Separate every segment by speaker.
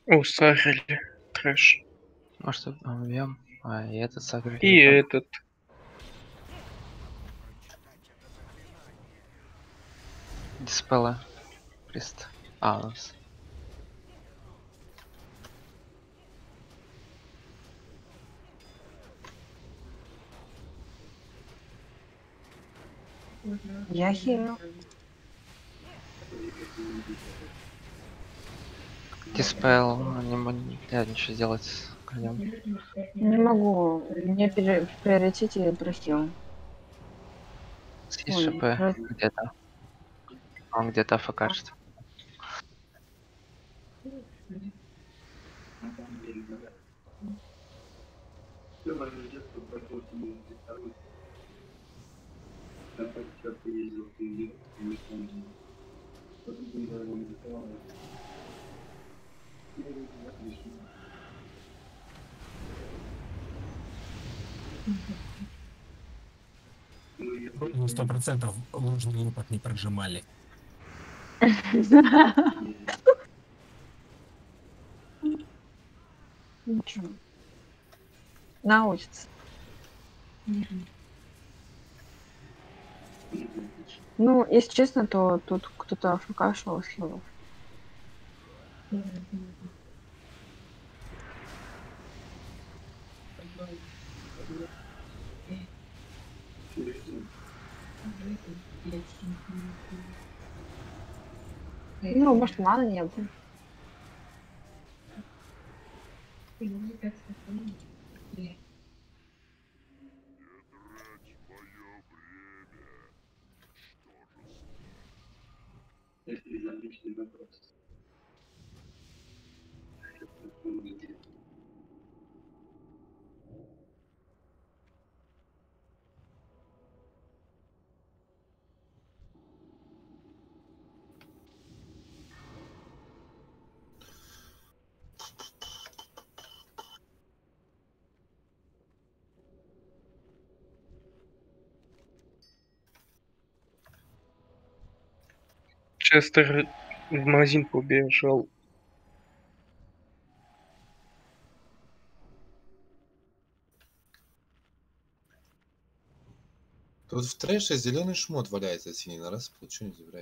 Speaker 1: О, сагрили. Трэш.
Speaker 2: Может, убьем? А, и этот сагрили.
Speaker 1: И этот.
Speaker 2: Диспела. Прист. А, у нас.
Speaker 3: Я хилю.
Speaker 2: Диспел. Не ничего сделать с конем.
Speaker 3: Не могу. Мне в приоритете прохил.
Speaker 2: Есть
Speaker 3: Ой,
Speaker 2: ШП где-то. Он где-то факашит.
Speaker 4: Ну, 100% ложный опыт не прожимали.
Speaker 3: Ничего. Научится. Ну, если честно, то тут кто-то АФК шел с хилов. Ну, может, маны не было.
Speaker 1: Честер в магазин побежал.
Speaker 5: Тут в трэше зеленый шмот валяется синий на распут. Что не забирать?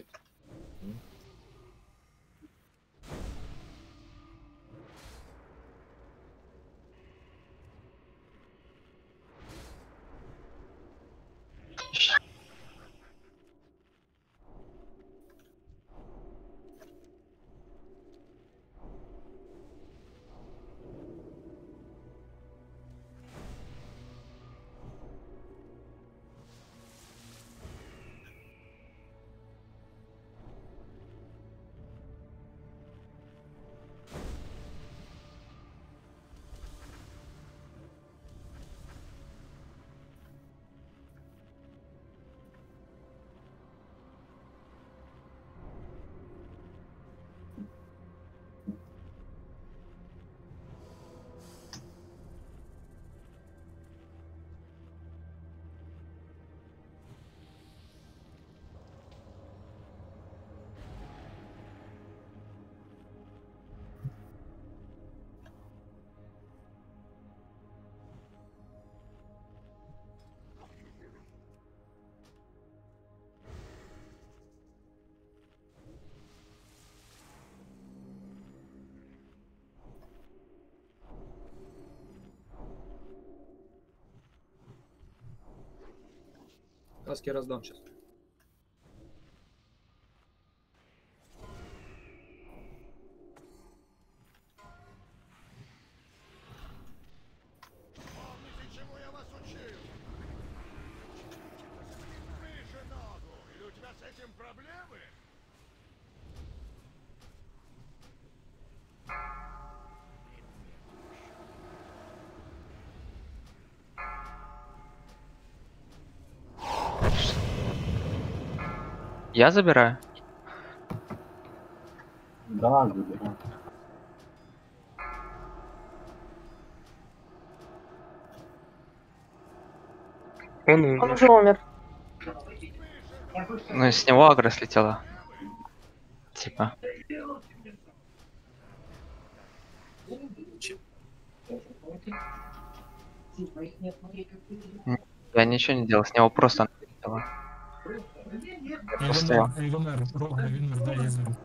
Speaker 6: Каски раздам сейчас.
Speaker 2: Я забираю?
Speaker 7: Да, забирай.
Speaker 1: Он
Speaker 3: Он
Speaker 1: умер.
Speaker 3: уже умер.
Speaker 2: Ну, и с него агро слетела. Типа. Я ничего не делал, с него просто налетело. Я просто...
Speaker 4: Иванер, ровно, Иванер, да, я знаю.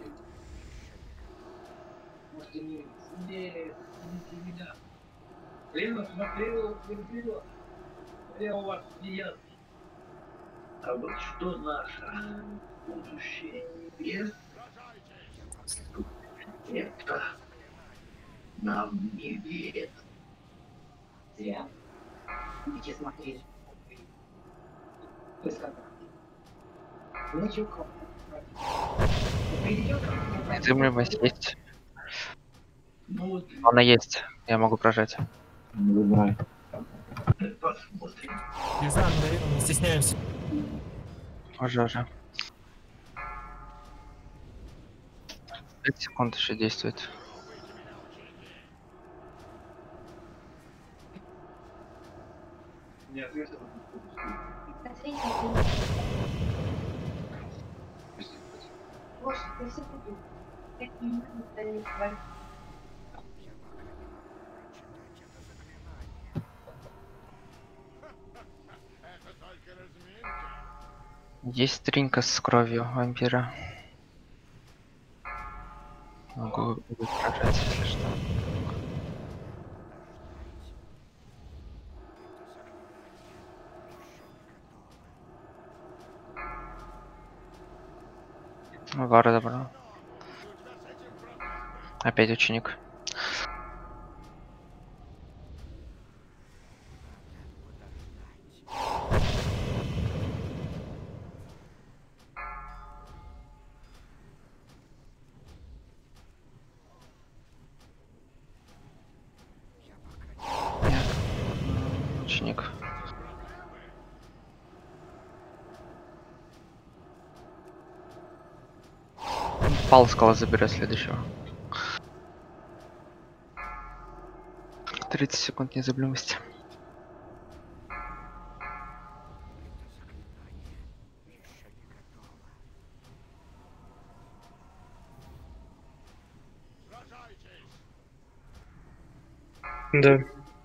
Speaker 2: Незыблемость есть. Она есть. Я могу прожать.
Speaker 4: Не знаю, мы даем, не стесняемся.
Speaker 2: Уже. 5 секунд еще действует. Есть тринка с кровью вампира. Могу прожать, если что. Вара добро. Опять ученик. Нет. Ученик. Палскала заберет следующего. 30 секунд незаблюмости.
Speaker 1: Да.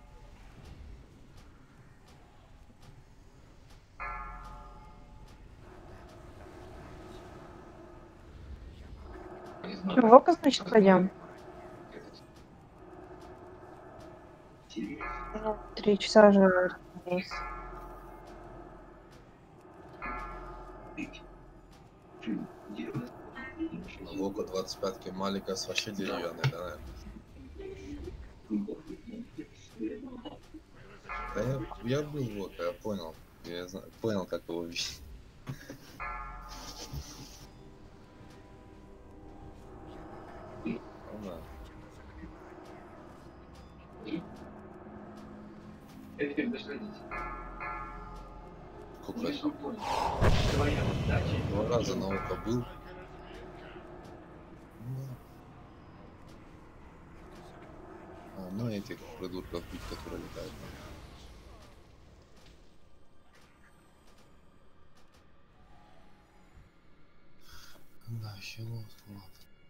Speaker 3: Чего, значит, пойдем? Ну, 3 часа же есть.
Speaker 5: Вока 25-ки Маликас вообще деревянный, да, наверное? Да я был Вока, я понял. Понял, как его видеть. Ну да. Сколько это? 2 раза на Вока был. Ну, ну этих придурков бить, которые летают. Да, хило, ладно.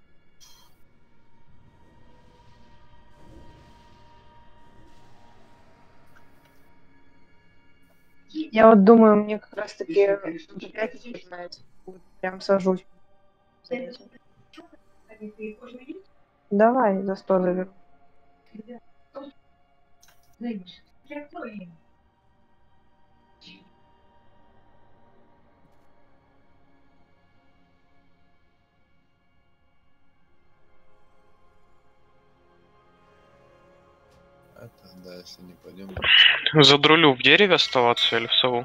Speaker 3: Я вот думаю, мне как раз таки опять начинается. Вот прям сажусь. за этим. Давай за 100 заберу.
Speaker 5: Это, да, если не пойдем.
Speaker 1: Задрулю в дереве оставаться или в сову?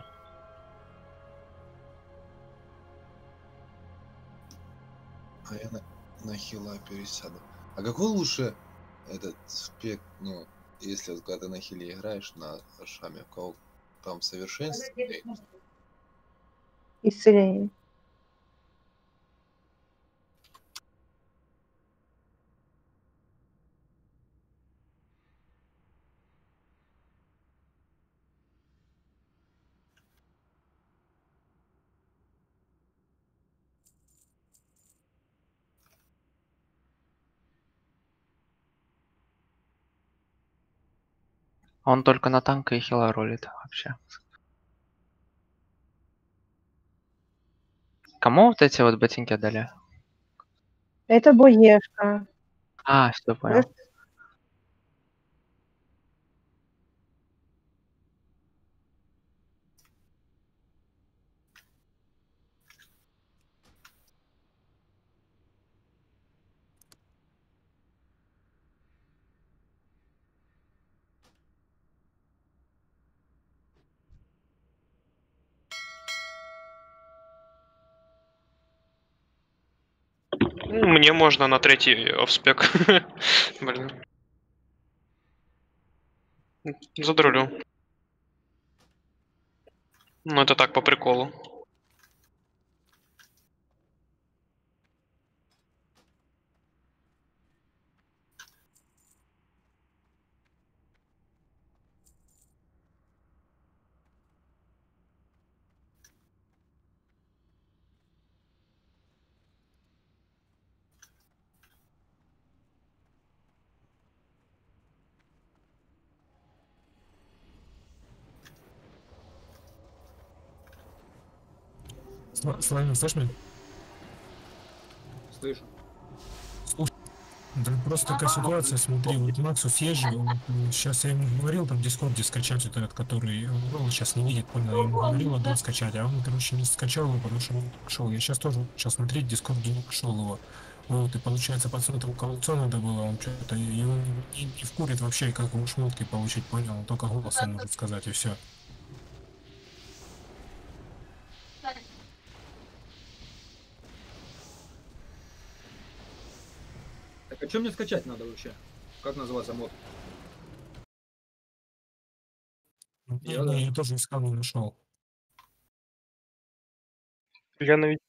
Speaker 5: А я на хила пересяду. А какой лучше этот спек, ну, если вот когда ты на хиле играешь на шаме, у кого там совершенствование?
Speaker 3: Исцеление.
Speaker 2: Он только на танка и хила ролит вообще. Кому вот эти вот ботинки дали?
Speaker 3: Это боешка.
Speaker 2: А, все понял.
Speaker 1: Мне можно на третий офспек. Блин. Задрулю. Ну это так, по приколу.
Speaker 4: Славин, слышь меня?
Speaker 6: Слышу.
Speaker 4: Слушай, да просто такая ситуация, смотри, вот Максу съезжу, сейчас я ему говорил, там в Дискорде скачать вот этот, который он сейчас не видит, понял, я ему говорил, отдал скачать, а он, короче, не скачал его, потому что он пошел. Я сейчас тоже, сейчас смотреть, в Дискорде не нашел его. Вот, и получается, пацану там коллекцию надо было, он что-то его не вкурит вообще, как ему шмотки получить, понял, он только голосом может сказать, и все.
Speaker 6: Так а что мне скачать надо вообще? Как называется мод?
Speaker 4: Я тоже искал, не нашел.
Speaker 1: Я на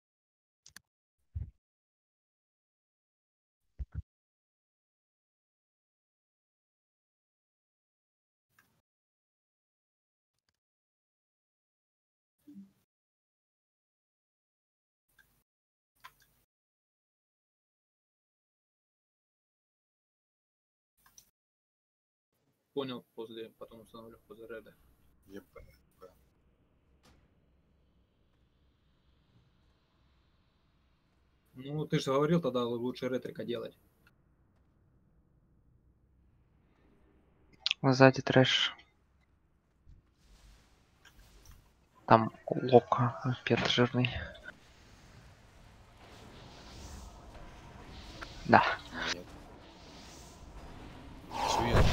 Speaker 6: Понял, потом установлю после реда.
Speaker 5: Я понял.
Speaker 6: Ну, ты же говорил тогда лучше ретрика делать.
Speaker 2: Сзади трэш. Там лока, пет жирный. Да.
Speaker 5: Нет. Сует.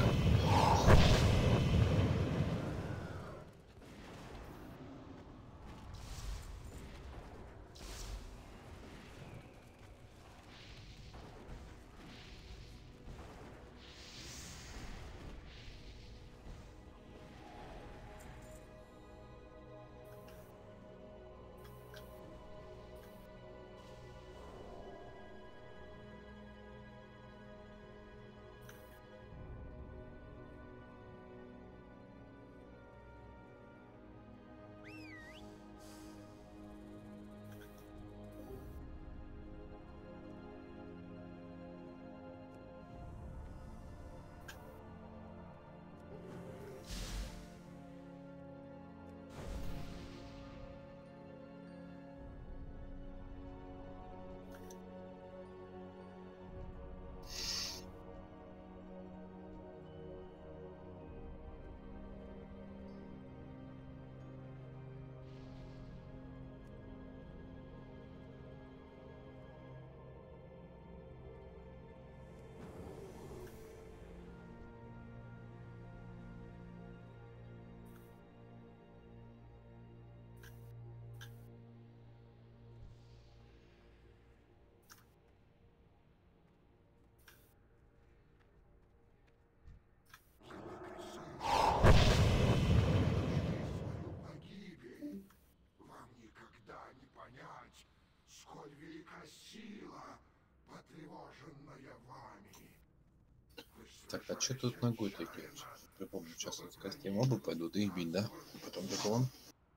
Speaker 5: Так, а что тут ногой такие? Я помню, сейчас вот с костей мобы пойдут и их бить, да? Потом только он.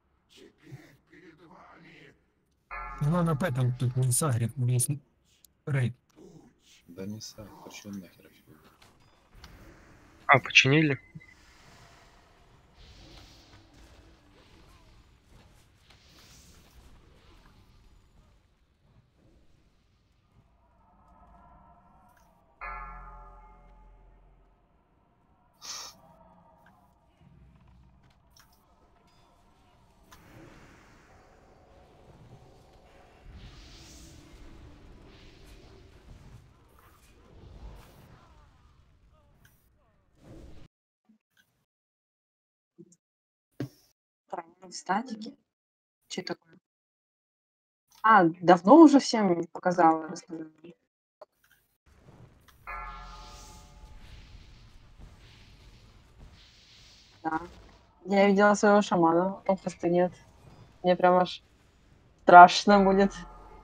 Speaker 4: Ну, на там тут не сагрит, весь рейд.
Speaker 5: Да не сам, хочу нахер.
Speaker 1: А, починили?
Speaker 3: В статике? Что такое? А, давно уже всем показала, рассказала. Да. Я видела своего шамана, потом хвоста нет. Мне прям аж страшно будет.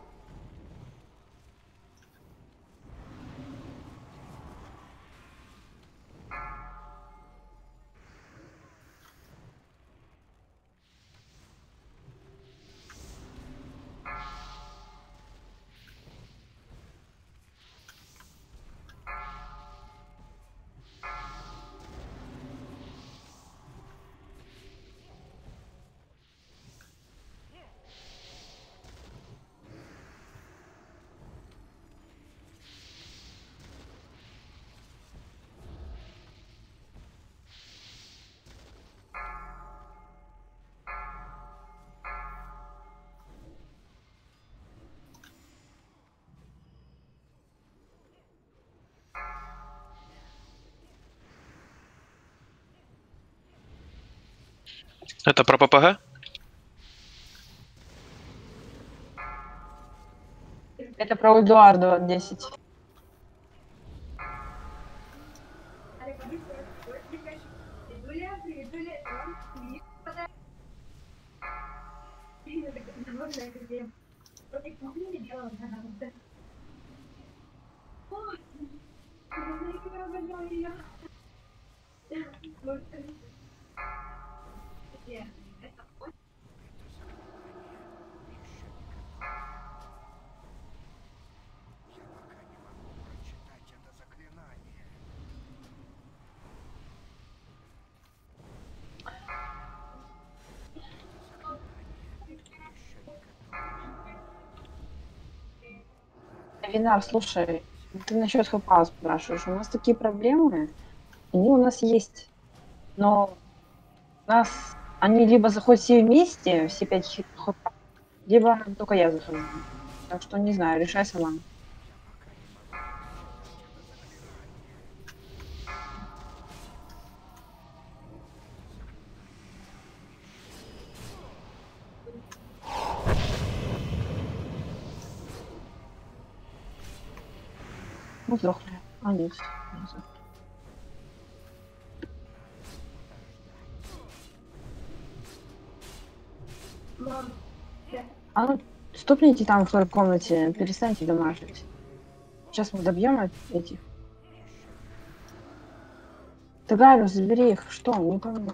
Speaker 1: Это про ППГ?
Speaker 3: Это про Эдуарду 10. Винар, слушай, ты насчет хпа спрашиваешь. У нас такие проблемы, они у нас есть, но у нас они либо заходят все вместе, все 5 хпа, либо только я захожу. Так что не знаю, решай сама. Ну, сдохли. А, нет. Не сдохли. А ну, стопните там в той комнате, перестаньте дамажить. Сейчас мы добьем этих. Тагару, забери их. Что? Не помню.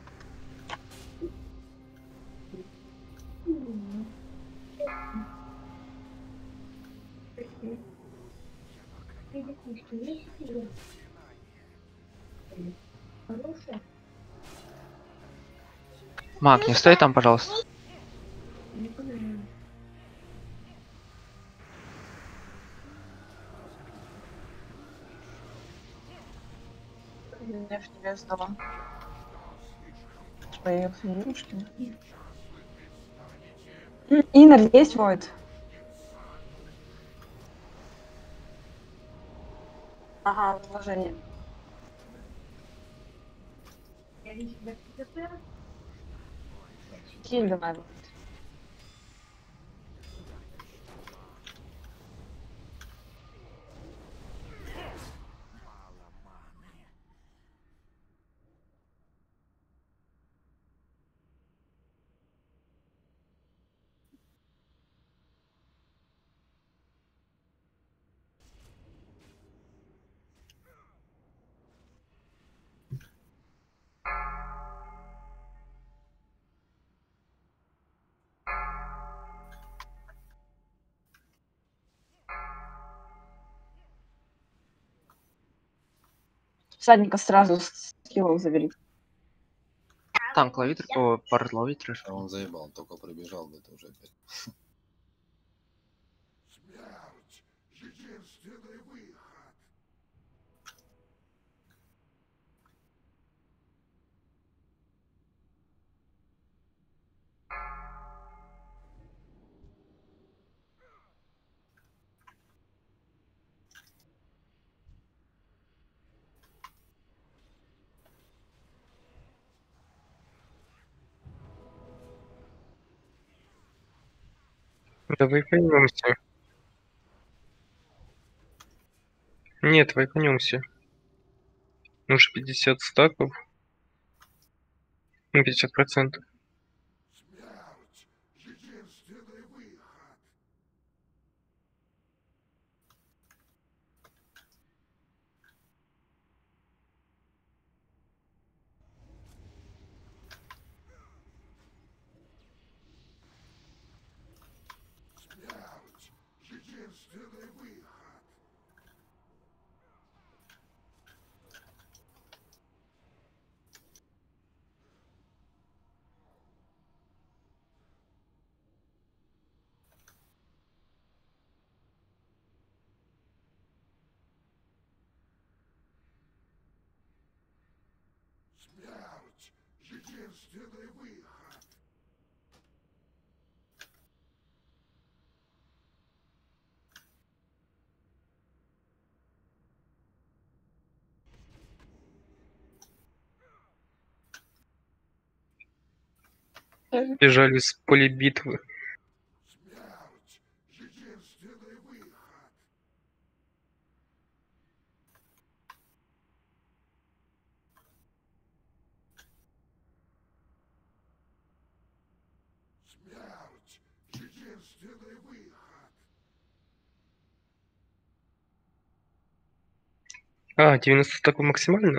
Speaker 2: Мак, не стой там, пожалуйста.
Speaker 3: Я ж тебе сдала. Свои игрушки. Инер есть вот. Ага, вложение. Кинь давай. Вот. Всадника сразу хилов заберите.
Speaker 2: Танк ловит, парт ловит, трэш.
Speaker 5: А он заебал, он только пробежал, это уже опять.
Speaker 7: Давай вайпанемся. Нет, вайпанемся. Уже 50 стаков. Ну, 50%. Бежали с поля битвы. А, 90 стаков максимально?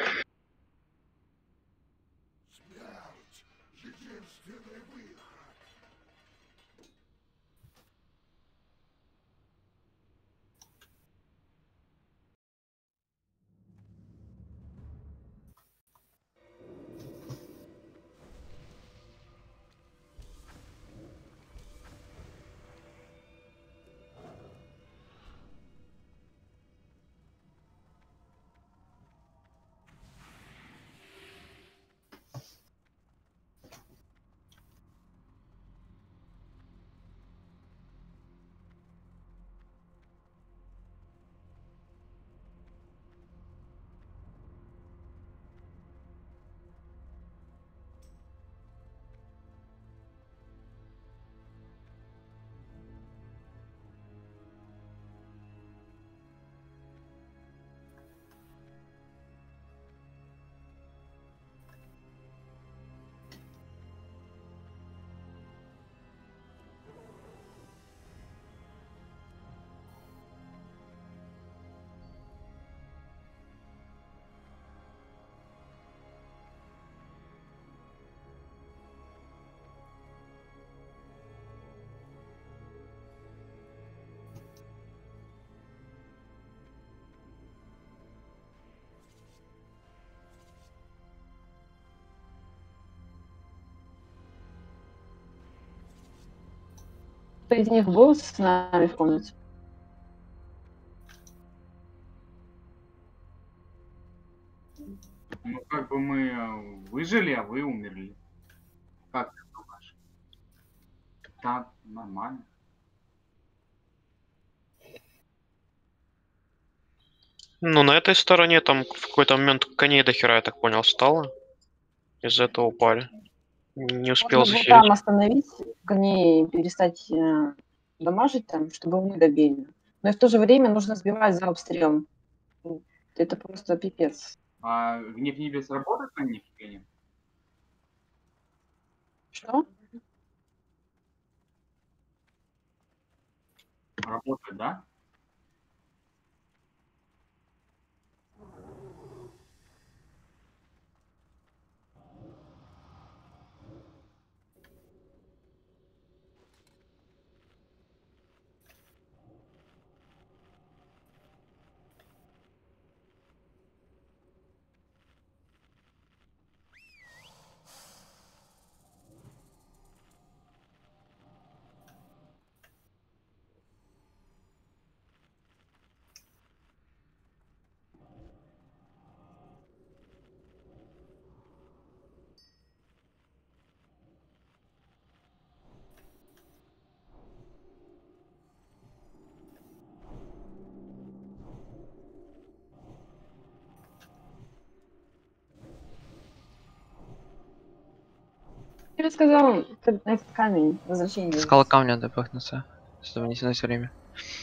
Speaker 3: Кто из них был с нами в комнате?
Speaker 8: Ну, как бы мы выжили, а вы умерли. Как ты думаешь? Да, нормально.
Speaker 1: Ну, на этой стороне там в какой-то момент коней до хера, я так понял, стало. Из-за этого упали. Не успел
Speaker 3: Можно было
Speaker 1: захилить.
Speaker 3: там остановить коней, перестать дамажить там, чтобы мы добили. Но и в то же время нужно сбивать за обстрелом. Это просто пипец.
Speaker 8: А гнев небес работает на них или нет?
Speaker 3: Что?
Speaker 8: Работает, да?
Speaker 3: я сказал, на этот камень возвращение.
Speaker 2: Скала камня допахнуться, чтобы не тянуть время.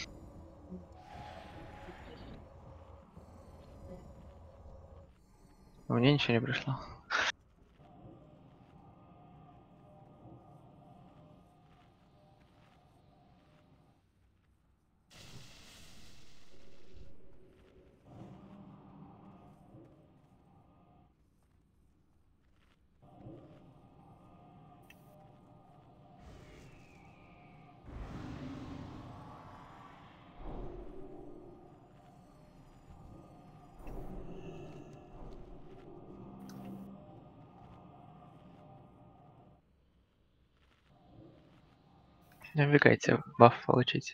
Speaker 2: Мне ничего не пришло. Не убегайте, баф получите.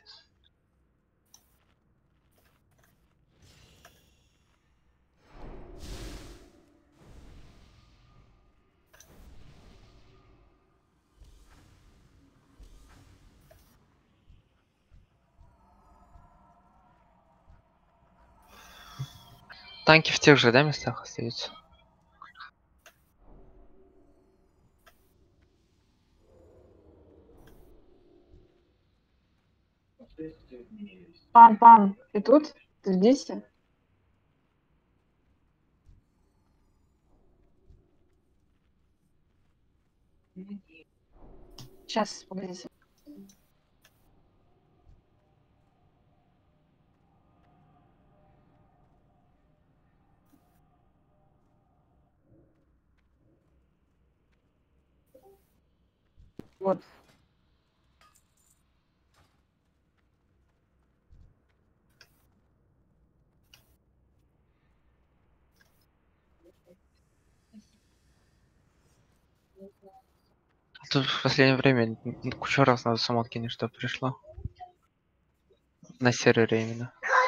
Speaker 2: Танки в тех же, да, местах остаются?
Speaker 3: Пам-пам, ты тут? Ты здесь? Сейчас, погодите. Вот.
Speaker 2: А тут в последнее время кучу раз надо сам откинуть, что пришло. На сервере именно.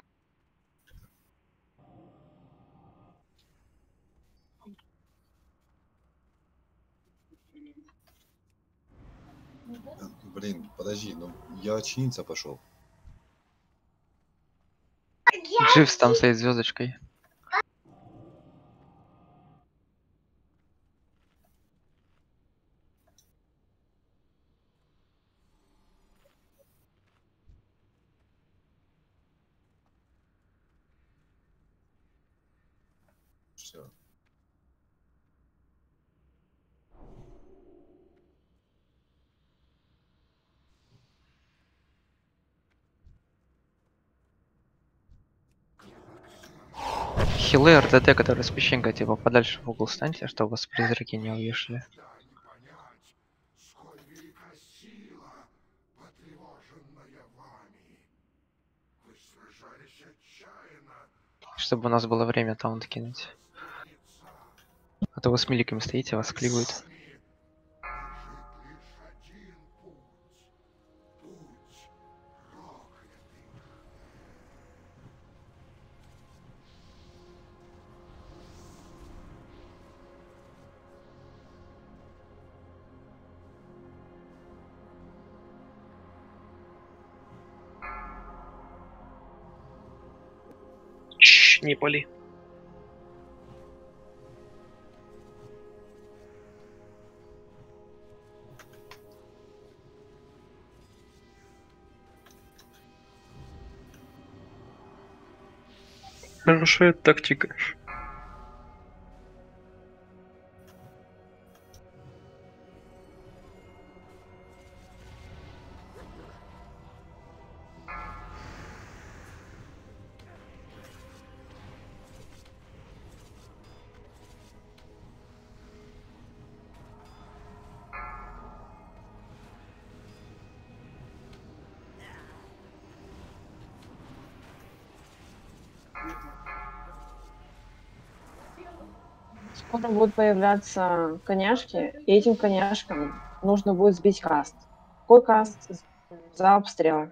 Speaker 5: Блин, подожди, ну я чиниться пошел.
Speaker 2: Дживс там стоит звездочкой.
Speaker 5: Все.
Speaker 2: Хилы РДД, которые с песчинкой, типа подальше в угол станьте, чтобы вас призраки не увешали. Чтобы у нас было время таунт кинуть. А то вы с миликами стоите, вас кливают.
Speaker 1: Не пали.
Speaker 7: Хорошая тактика.
Speaker 3: Скоро будут появляться коняшки, и этим коняшкам нужно будет сбить каст. Какой каст? За обстрел.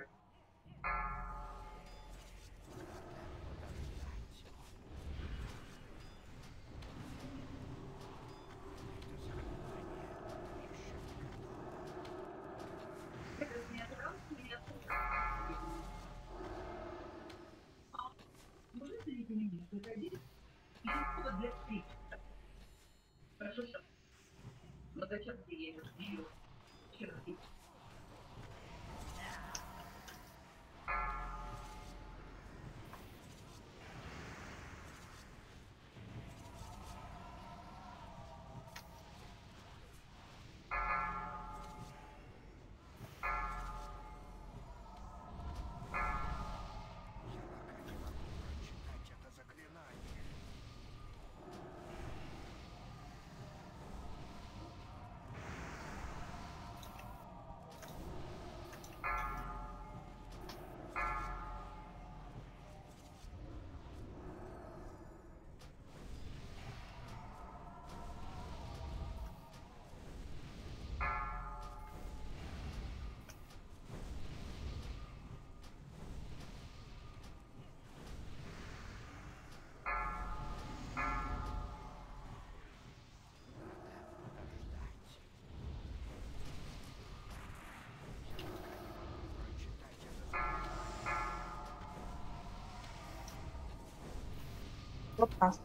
Speaker 3: Вот раз.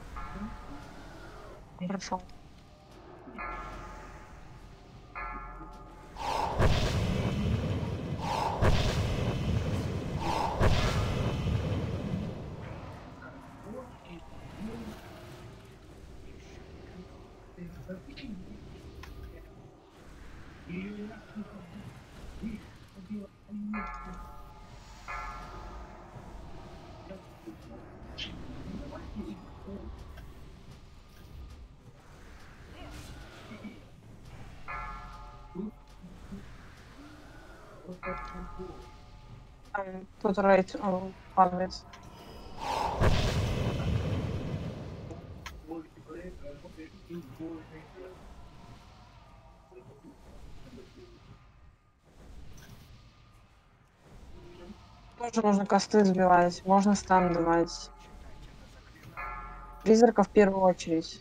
Speaker 3: Хорошо. Тут рейд падает. Тоже можно косты сбивать, можно стан давать. Призрака в первую очередь.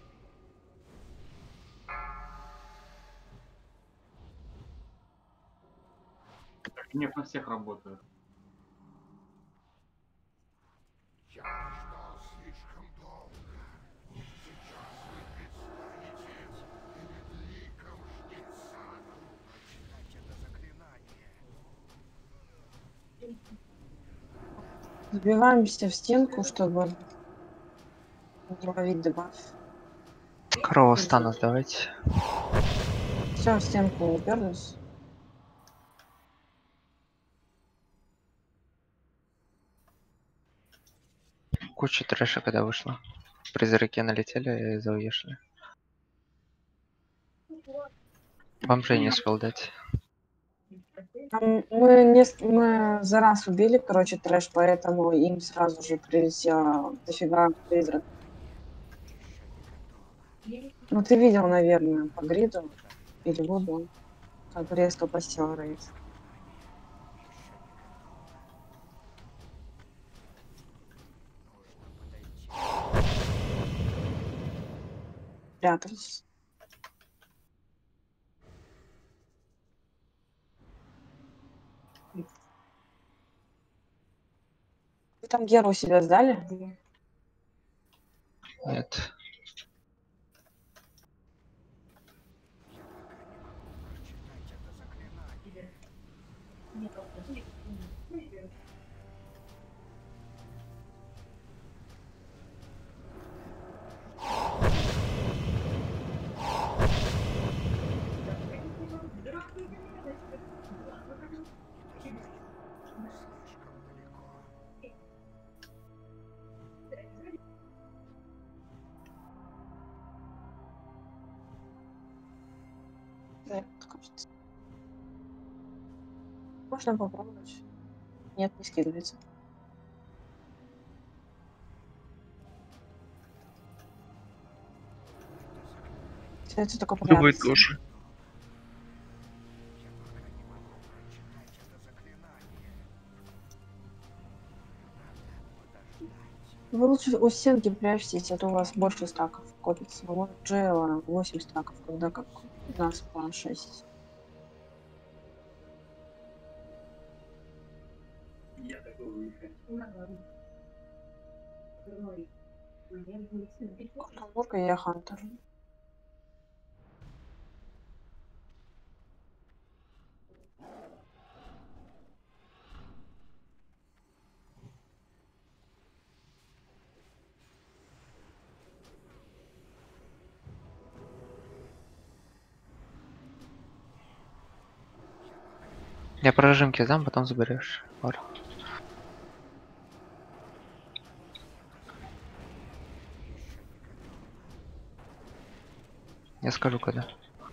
Speaker 8: Гнев на всех работает.
Speaker 3: Сбиваемся в стенку, чтобы не ловить дебаф.
Speaker 2: Корову стану сдавать.
Speaker 3: Все, в стенку уперлись.
Speaker 2: Куча трэша когда вышла. Призраки налетели и зауешили. Бомжей не успел дать.
Speaker 3: Мы за раз убили, короче, трэш, поэтому им сразу же прилетело дофига призрак. Ну, ты видел, наверное, по гриду или Вуду, как резко посел рейд. Прятались. Вы там Геру себя сдали?
Speaker 2: Нет.
Speaker 3: Да, кажется. Можно попробовать. Нет, не скидывается. Остается только
Speaker 7: Вы
Speaker 3: прятаться.
Speaker 7: тоже.
Speaker 3: Вы лучше у стенки прячьтесь, а то у вас больше стаков копится. Вот Джела 8 стаков, когда как у нас по 6. Мурка, я Хантер.
Speaker 2: Я прожимки дам, потом заберешь. Ор. Я скажу когда.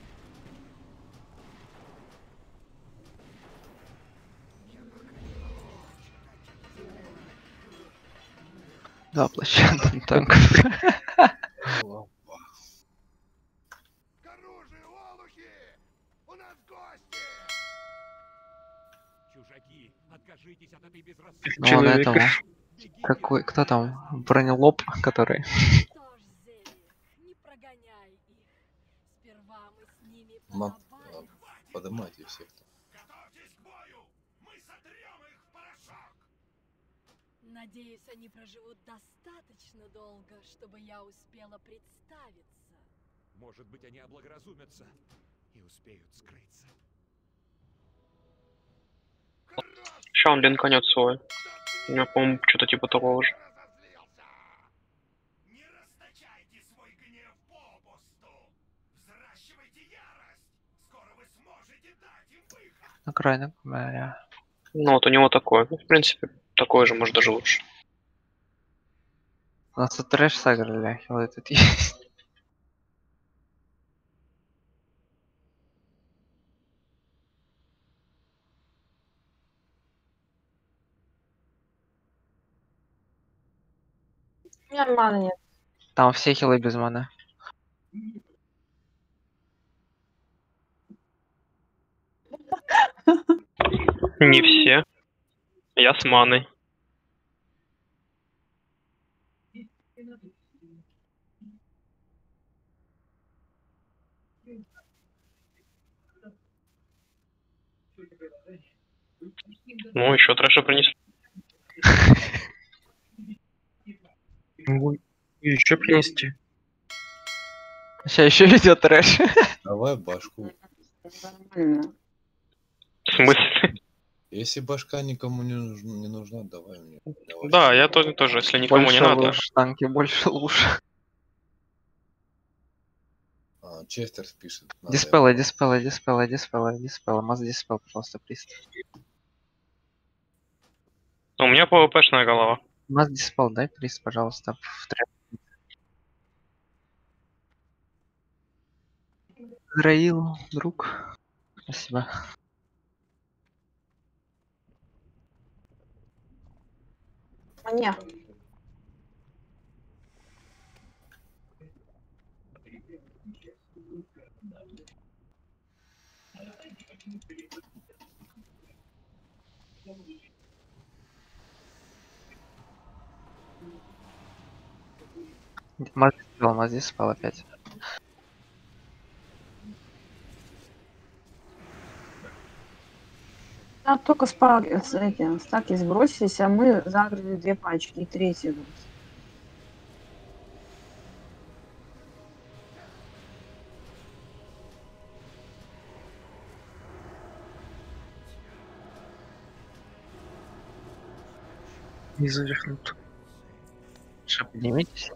Speaker 2: Два плаща танков.
Speaker 5: Опа.
Speaker 2: Ну, вон
Speaker 7: Человека.
Speaker 2: этому. Какой, кто там? Бронелоб, который.
Speaker 9: Что ж, Зелли, не прогоняй их. Сперва мы с ними
Speaker 5: Мат,
Speaker 9: позабавимся.
Speaker 5: подымайте всех.
Speaker 9: Надеюсь, они проживут достаточно долго, чтобы я успела представиться.
Speaker 10: Может быть, они облагоразумятся и успеют скрыться.
Speaker 1: Ща он линканет свой. У меня, по-моему, что-то типа такого же.
Speaker 2: На крайне говоря.
Speaker 1: Ну вот у него такое. Ну, в принципе, такое же, может даже лучше.
Speaker 2: У нас тут трэш сыграли, вот этот есть.
Speaker 3: У меня маны нет.
Speaker 2: Там все хилы без маны.
Speaker 1: Не все. Я с маной. Ну, еще трэша принесли.
Speaker 7: Еще принести.
Speaker 2: Сейчас еще идет трэш.
Speaker 5: Давай башку.
Speaker 3: Нормально.
Speaker 1: В смысле?
Speaker 5: Если башка никому не нужна, давай мне. Давай.
Speaker 1: Да, я тоже, если никому не
Speaker 2: Больше
Speaker 1: надо.
Speaker 2: луж, танки больше луж.
Speaker 5: Честер пишет. надо
Speaker 2: Диспела,
Speaker 5: ему.
Speaker 2: диспела. Маз диспел, пожалуйста, прист.
Speaker 1: У меня ПВПшная голова.
Speaker 2: Маз диспел, дай прист, пожалуйста. В треп. Граил, друг. Спасибо.
Speaker 3: Мне.
Speaker 2: Маз диспел опять.
Speaker 3: Там только эти стаки сбросились, а мы загрели 2 пачки и 3 вот.
Speaker 7: Не завернут.
Speaker 2: Что, поднимитесь?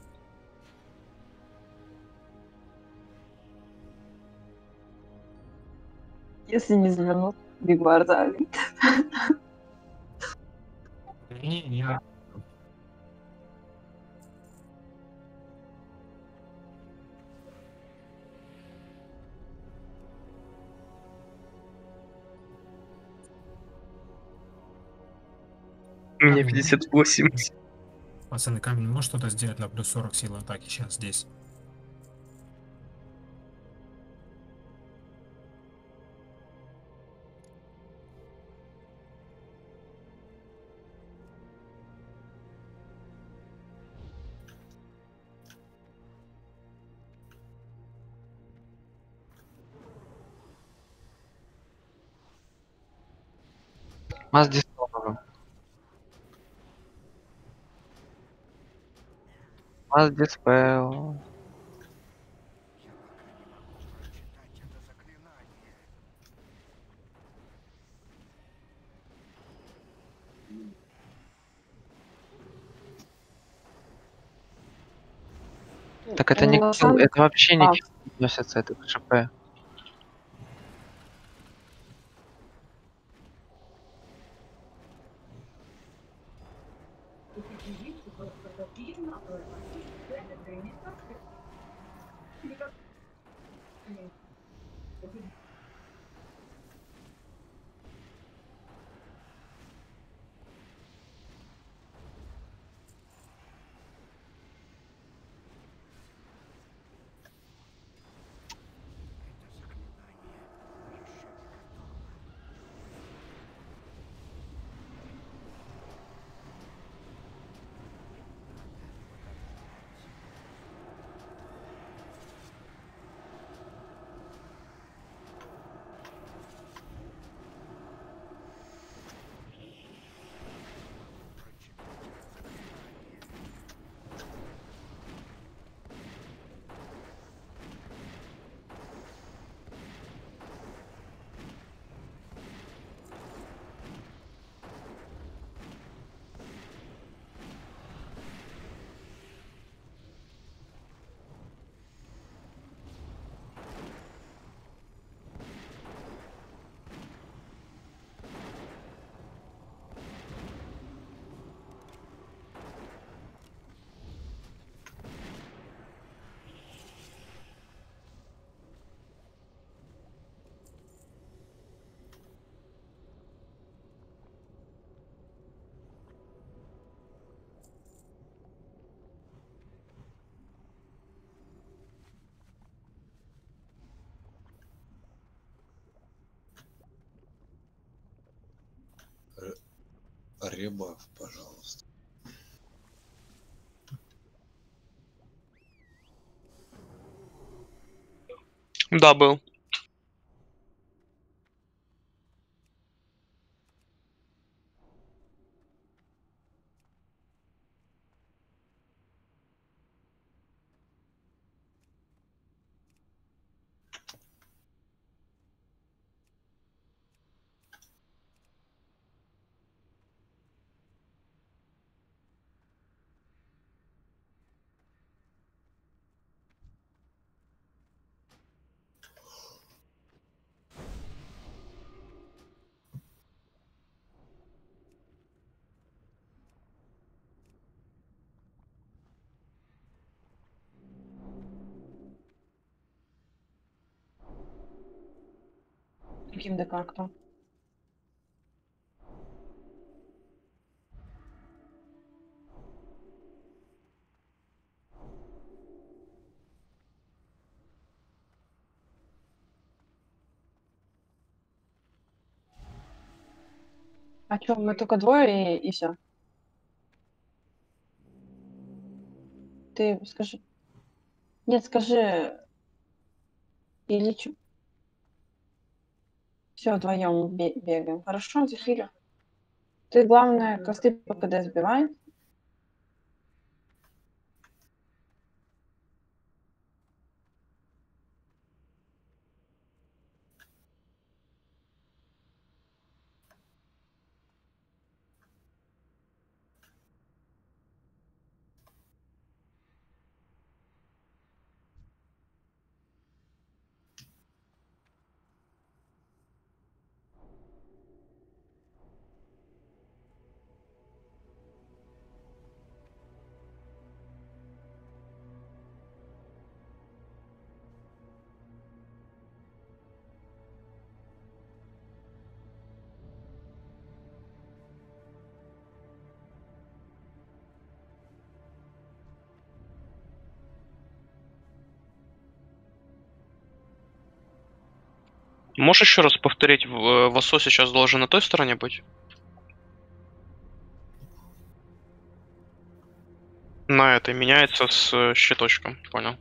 Speaker 3: Если не завернут, бигварда.
Speaker 4: Не.
Speaker 7: У меня 58.
Speaker 4: Пацаны, камень может что-то сделать на плюс 40 силы атаки сейчас здесь?
Speaker 2: Маз диспел нужен. Маз диспел. Так это не
Speaker 3: Ну, на
Speaker 2: kill,
Speaker 3: самом-
Speaker 2: это вообще не
Speaker 3: А.
Speaker 2: kill относится, это к ШП.
Speaker 5: Ребаф, пожалуйста.
Speaker 1: Да, был.
Speaker 3: Каким декартом? А чё, мы только двое и все. Ты скажи. Нет, скажи. Или чё? Все, вдвоем бегаем. Хорошо, Зефиля? Ты, главное, косты по КД сбивай.
Speaker 1: Можешь еще раз повторить, Васо сейчас должен на той стороне быть? На этой меняется с щиточком, понял.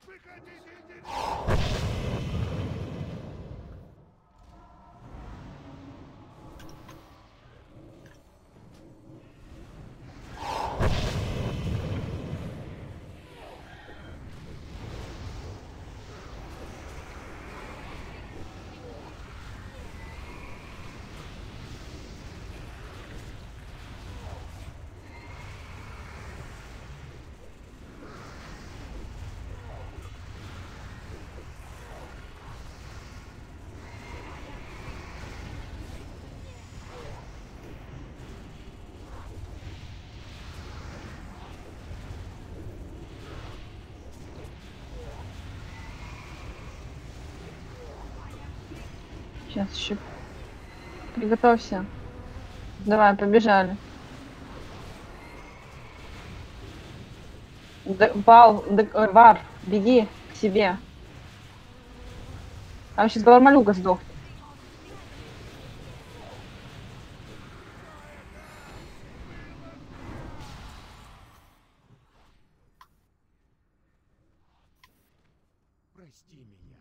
Speaker 3: Сейчас еще. Приготовься. Давай, побежали. Вар, беги к себе. Там сейчас Говормалюга сдохнет.
Speaker 10: Прости меня.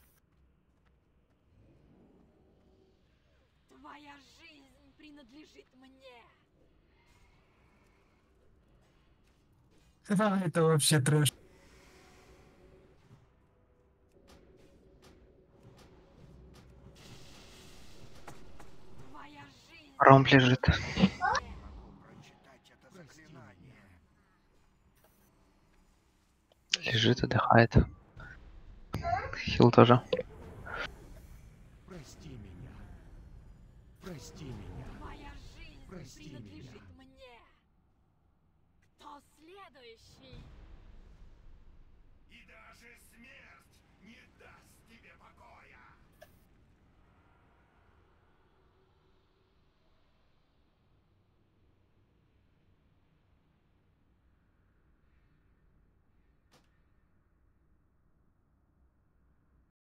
Speaker 9: Твоя жизнь принадлежит мне.
Speaker 4: Да, это вообще трэш.
Speaker 9: Твоя жизнь
Speaker 2: Ромб лежит. Лежит, отдыхает. Хил тоже.
Speaker 10: Прости меня. Прости меня.
Speaker 9: Твоя жизнь
Speaker 10: Прости
Speaker 9: принадлежит
Speaker 10: меня.
Speaker 9: мне. Кто следующий?